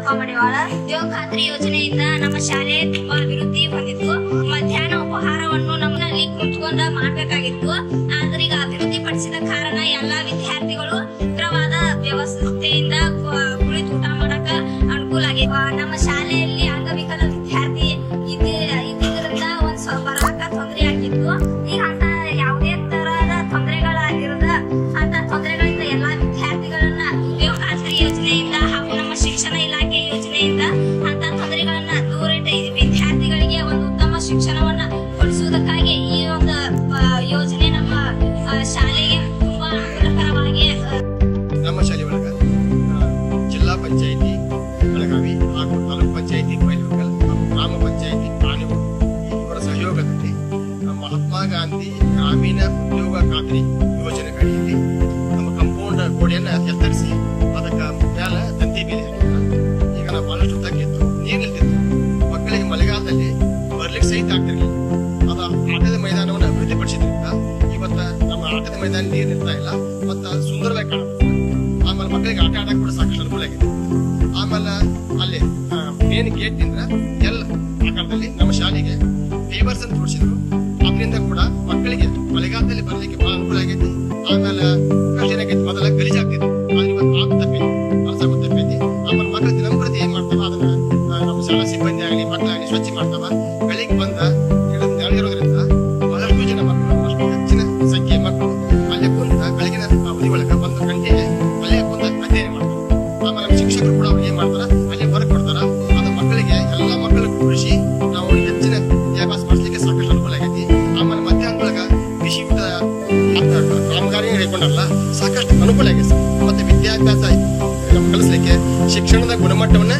ಚಂದ್ರಪ್ಪ ಮಡಿವಾಳ. ಉದ್ಯೋಗ ಖಾತ್ರಿ ಯೋಜನೆಯಿಂದ ನಮ್ಮ ಶಾಲೆ ತುಂಬಾ ಅಭಿವೃದ್ಧಿ ಹೊಂದಿತ್ತು. ಮಧ್ಯಾಹ್ನ ಉಪಹಾರವನ್ನು ನಮ್ಮಲ್ಲಿ ಕುತ್ಕೊಂಡ ಮಾಡ್ಬೇಕಾಗಿತ್ತು. ಆದ್ರೆ ಈಗ ಅಭಿವೃದ್ಧಿ ಪಡಿಸಿದ ಕಾರಣ ಎಲ್ಲಾ ವಿದ್ಯಾರ್ಥಿಗಳು ಉಗ್ರವಾದ ವ್ಯವಸ್ಥೆಯಿಂದ ಕುಳಿತು ಊಟ ಮಾಡಕ ಅನುಕೂಲ ಆಗಿದೆ. ನಮ್ಮ ಶಾಲೆಯಲ್ಲಿ ಅಂಗವಿಕಲ ವಿದ್ಯಾರ್ಥಿ ಇದ್ದಿದ್ರಿಂದ ಒಂದ್ ಸ್ವಲ್ಪ ಬರಾಕ ತೊಂದರೆ ಆಗಿತ್ತು. ಈಗ ಅಂತ ಯಾವುದೇ ತರಹದ ತೊಂದರೆಗಳಾಗಿರದ ಅಂತ ತೊಂದರೆಗಳಿಂದ ಎಲ್ಲಾ ವಿದ್ಯಾರ್ಥಿಗಳನ್ನ ಉದ್ಯೋಗ ಖಾತ್ರಿ ಯೋಜನೆಯಿಂದ ಹಾಗೂ ನಮ್ಮ ಶಿಕ್ಷಣ ಇಲಾಖೆ ಯೋಜನೆಯಿಂದ ಅಂತ ತೊಂದರೆಗಳನ್ನ ದೂರಿಟ್ಟು ವಿದ್ಯಾರ್ಥಿಗಳಿಗೆ ಒಂದು ಉತ್ತಮ ಶಿಕ್ಷಣವನ್ನ ಕೊಡಿಸುವುದಕ್ಕಾಗಿ ಈ ಒಂದು ಯೋಜನೆ ನಮ್ಮ ಶಾಲೆಗೆ ತುಂಬಾ ಅನುಕೂಲಕರವಾಗಿ. ನಮ್ಮ ಶಾಲೆ ಒಳಗ ಜಿಲ್ಲಾ ಪಂಚಾಯಿತಿ ಬೆಳಗಾವಿ ಹಾಗೂ ತಾಲೂಕು ಪಂಚಾಯಿತಿ ಬೈಲಹೊಂಗಲ ಹಾಗೂ ಗ್ರಾಮ ಪಂಚಾಯಿತಿ ಪ್ರಾಣಿಗಳು ಇವರ ಸಹಯೋಗದಲ್ಲಿ ಮಹಾತ್ಮ ಗಾಂಧಿ ಗ್ರಾಮೀಣ ಉದ್ಯೋಗ ಖಾತ್ರಿ ಯೋಜನೆ ಅಡಿಯಲ್ಲಿ ನಮ್ಮ ಕಂಪೌಂಡ್ ಗೋಡೆಯನ್ನ ಎತ್ತರಿಸಿ ಅದಕ್ಕೆ ಮ್ಯಾಲ ತಂತಿ ಬೇಲಿ ಈಗ ನಾವು ಬಹಳಷ್ಟು ತಗ್ಗಿತ್ತು, ನೀರು ನಿಲ್ತಿತ್ತು. ಮಕ್ಕಳಿಗೆ ಮಳೆಗಾಲದಲ್ಲಿ ಬರ್ಲಿಕ್ಕೆ ಸಹಿತ ಆಗ್ತಿರ್ಲಿಲ್ಲ. ಅದ ಆಟದ ಮೈದಾನವನ್ನು ಅಭಿವೃದ್ಧಿಪಡಿಸಿದ್ರಿಂದ ಇವತ್ತ ನಮ್ಮ ಆಟದ ಮೈದಾನ ನೀರು ನಿಲ್ತಾ ಇಲ್ಲ, ಮತ್ತ ಸುಂದರವಾಗಿ ಕಾಣುತ್ತೆ. ಆಮೇಲೆ ಮಕ್ಕಳಿಗೆ ಆಟ ಆಡಕ್ಕೆ ಕೂಡ ಸಾಕಷ್ಟು ಅನುಕೂಲ ಆಗಿದೆ. ಆಮೇಲೆ ಅಲ್ಲಿ ಮೇನ್ ಗೇಟ್ ನಿಂದ ಎಲ್ಲ ಆಕಾರದಲ್ಲಿ ನಮ್ಮ ಶಾಲೆಗೆ ಪೇಪರ್ಸ್ ಅಂತ ತೋರಿಸಿದ್ರು. ಅದರಿಂದ ಕೂಡ ಮಕ್ಕಳಿಗೆ ಮಳೆಗಾಲದಲ್ಲಿ ಬರ್ಲಿಕ್ಕೆ ಬಹಳ ಅನುಕೂಲ ಆಗೈತಿ. ಆಮೇಲೆ ಏನಾಗೈತಿ, ಮೊದಲ ಗಲೀಜಾಗ್ತಿತ್ತು, ಆದ್ರೆ ಇವತ್ತು ಆಗ ತಪ್ಪೈತಿ, ಹೊಲಸಾಗ ತಪ್ಪೈತಿ. ಆಮೇಲೆ ಮಕ್ಕಳು ದಿನಂಪ್ರತಿ ಏನ್ ಮಾಡ್ತಾವ ಅದನ್ನ ನಮ್ಮ ಶಾಲಾ ಸಿಬ್ಬಂದಿ ಆಗಲಿ ಮಕ್ಕಳಾಗಲಿ ಸ್ವಚ್ಛ ಮಾಡ್ತಾವ. ಬೆಳಿಗ್ಗೆ ಬಂದ ಇರೋದ್ರಿಂದ ಬಹಳಷ್ಟು ಜನ ಮಕ್ಕಳು, ಅಷ್ಟು ಹೆಚ್ಚಿನ ಸಂಖ್ಯೆ ಮಕ್ಕಳು ಅಲ್ಲೇ ಕುಂತ ಬೆಳಗಿನ ಅವಧಿ ಒಳಗೆ 1 ಗಂಟೆಗೆ ಅಲ್ಲೇ ಕುಂತ ಅಧ್ಯಯನ ಮಾಡ್ತಾರೆ. ಆಮೇಲೆ ನಮ್ಮ ಶಿಕ್ಷಕರು ಕೂಡ ಅವ್ರಿಗೆ ಏನ್ ಮಾಡ್ತಾರ, ಅಲ್ಲೇ ಹೊರಗೆ ಕೊಡ್ತಾರ. ಅದು ಮಕ್ಕಳಿಗೆ ಎಲ್ಲ ಮಕ್ಕಳಿಗೆ ಕೂರಿಸಿ ನಾವು ಹೆಚ್ಚಿನ ವಿದ್ಯಾಭ್ಯಾಸ ಮಾಡಿಸ್ಲಿಕ್ಕೆ ಸಾಕಷ್ಟು ಅನುಕೂಲ ಆಗೈತಿ. ಆಮೇಲೆ ಮಧ್ಯಾಹ್ನದೊಳಗ ಕೃಷಿ ಕಾಮಗಾರಿ ಹೇಳ್ಕೊಂಡಲ್ಲ ಸಾಕಷ್ಟು ಅನುಕೂಲ ಆಗೈತಿ. ಮತ್ತೆ ವಿದ್ಯಾಭ್ಯಾಸ ಕಲಿಸ್ಲಿಕ್ಕೆ ಶಿಕ್ಷಣದ ಗುಣಮಟ್ಟವನ್ನ